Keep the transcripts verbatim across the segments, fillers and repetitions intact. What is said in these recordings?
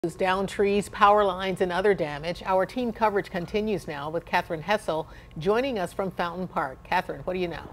Down trees, power lines, and other damage. Our team coverage continues now with Katherine Hessel joining us from Fountain Park. Katherine, what do you know?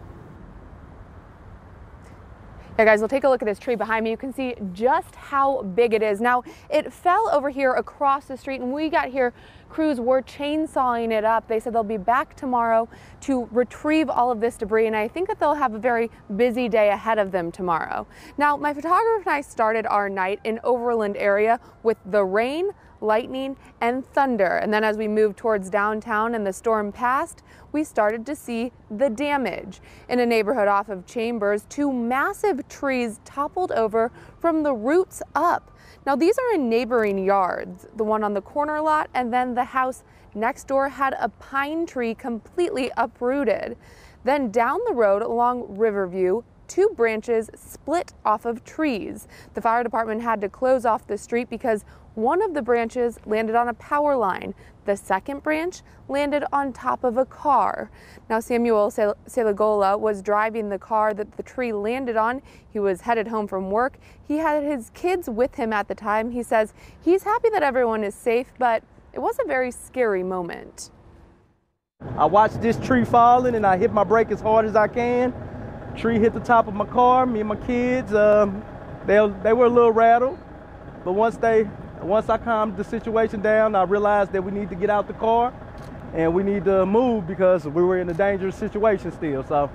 Yeah, guys, we'll take a look at this tree behind me. You can see just how big it is. Now, it fell over here across the street, and when we got here, crews were chainsawing it up. They said they'll be back tomorrow to retrieve all of this debris, and I think that they'll have a very busy day ahead of them tomorrow. Now, my photographer and I started our night in Overland area with the rain, lightning, and thunder. And then as we moved towards downtown and the storm passed, we started to see the damage. In a neighborhood off of Chambers, two massive trees toppled over from the roots up. Now these are in neighboring yards. The one on the corner lot and then the house next door had a pine tree completely uprooted. Then down the road along Riverview, two branches split off of trees. The fire department had to close off the street because one of the branches landed on a power line. The second branch landed on top of a car. Now, Samuel Salagola was driving the car that the tree landed on. He was headed home from work. He had his kids with him at the time. He says he's happy that everyone is safe, but it was a very scary moment. I watched this tree falling and I hit my brake as hard as I can. Tree hit the top of my car. Me and my kids, um, they, they were a little rattled, but once they Once I calmed the situation down, I realized that we need to get out the car and we need to move because we were in a dangerous situation still. So.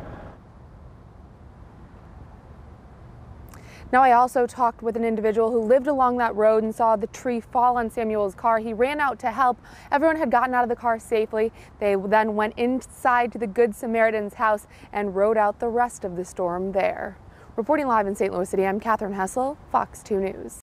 Now, I also talked with an individual who lived along that road and saw the tree fall on Samuel's car. He ran out to help. Everyone had gotten out of the car safely. They then went inside to the Good Samaritan's house and rode out the rest of the storm there. Reporting live in Saint Louis City, I'm Katherine Hessel, Fox two News.